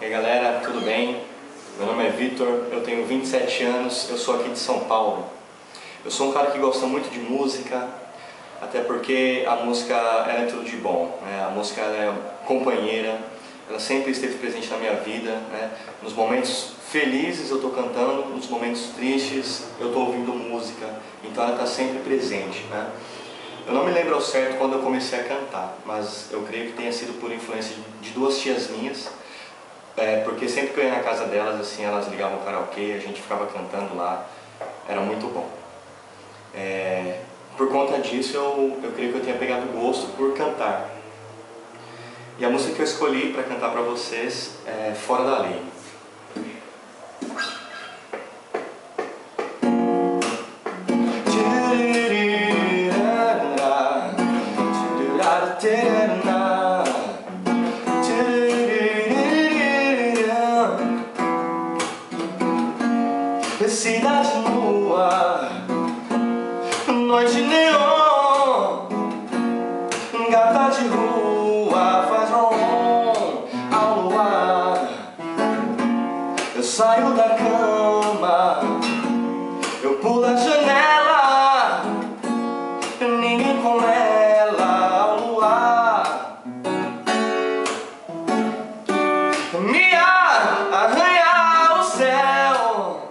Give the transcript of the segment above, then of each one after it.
E aí galera, tudo bem? Meu nome é Vitor, eu tenho 27 anos, eu sou aqui de São Paulo. Eu sou um cara que gosta muito de música, até porque a música ela é tudo de bom, né? A música ela é companheira, ela sempre esteve presente na minha vida, né? Nos momentos felizes eu estou cantando, nos momentos tristes eu estou ouvindo música, então ela está sempre presente, né? Eu não me lembro ao certo quando eu comecei a cantar, mas eu creio que tenha sido por influência de duas tias minhas, porque sempre que eu ia na casa delas, assim, elas ligavam o karaokê, a gente ficava cantando lá, era muito bom. Por conta disso, eu creio que eu tenha pegado gosto por cantar. E a música que eu escolhi para cantar para vocês é Fora da Lei. Cidade nua, noite neon, gata de rua faz rom ao luar. Eu saio da cama, eu pulo a janela, ninguém com ela ao luar. Me arranha o céu,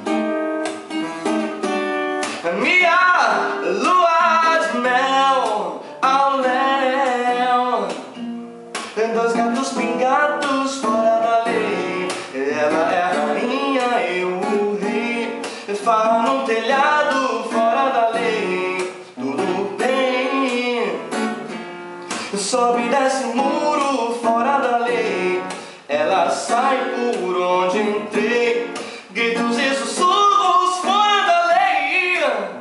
minha lua de mel ao léu. Dois gatos pingados fora da lei, ela é a rainha, eu o rei. Farra no telhado fora da lei, tudo bem. Sobe e desce muro fora da lei, ela sai por onde entrei. Gritos e sussurros fora da lei.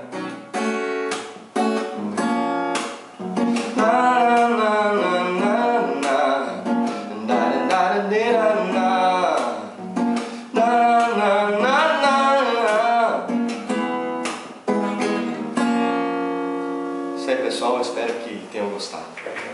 Na na na na na, da da da na, na na na na. Isso aí, pessoal, eu espero que tenham gostado.